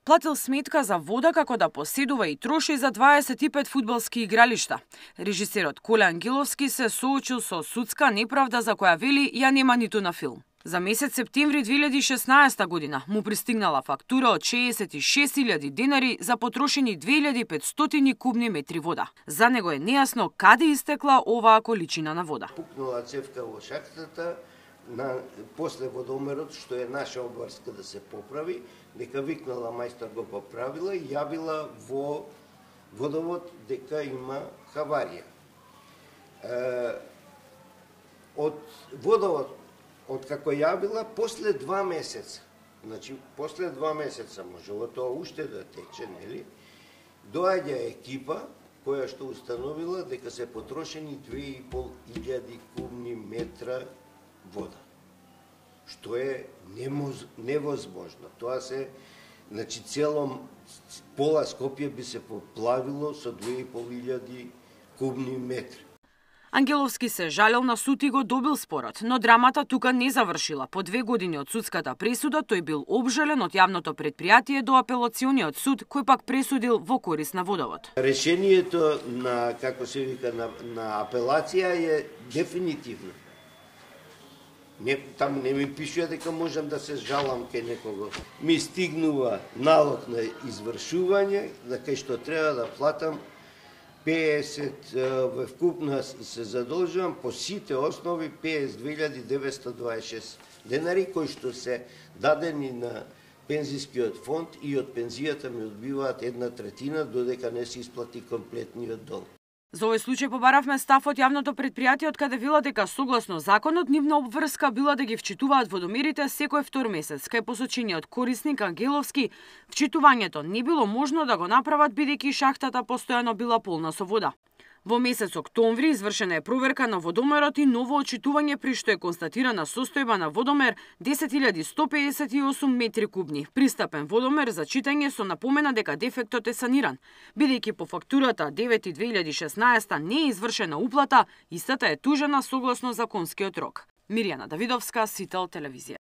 Платил сметка за вода како да поседува и троши за 25 фудбалски игралишта. Режисерот Коле Ангеловски се соочил со судска неправда за која вели ја нема ниту на филм. За месец септември 2016 година му пристигнала фактура од 66.000 денари за потрошени 2500 кубни метри вода. За него е нејасно каде истекла оваа количина на вода. Пукнала цевка во шахтата, после водомерот, што е наша обврска да се поправи, дека викнала мајстор го поправила и јавила во водовод дека има хаварија. Од водовод, од како јавила, после 2 месеца, значи после 2 месеца можело тоа уште да тече, нели? Доаѓа екипа која што установила дека се потрошени 2500 кубни метра вода, што е невозможно. Тоа се, значи, пола Скопје би се поплавило со 2500 кубни метри. Ангеловски се жалел на суд и го добил спорот, но драмата тука не завршила. По 2 години од судската пресуда тој бил обжален од јавното предпријатие до апелациониот суд, кој пак пресудил во корист на водовод. Решението на, како се вика, на апелација е дефинитивно. Таму не ми пишува дека можам да се жалам кај некого. Ми стигнува налог на извршување, на кај што треба да платам 50 вкупно се задолжувам по сите основи 52.926 денари кои што се дадени на пензискиот фонд и од пензијата ми одбиваат 1/3 додека не се исплати комплетниот долг. За овој случај побаравме став од јавното предпријатие од каде вела дека согласно законот нивна обврска била да ги вчитуваат водомерите секој втор месец. Кај посочениот корисник Ангеловски, вчитувањето не било можно да го направат бидејќи шахтата постојано била полна со вода. Во месец октомври извршена е проверка на водомерот и ново отчитување при што е констатирана состојба на водомер 10.158 метри кубни. Пристапен водомер за читање со напомена дека дефектот е саниран. Бидејќи по фактурата 9.2016 не е извршена уплата, истата е тужена согласно законскиот рок. Мирјана Давидовска, Сител телевизија.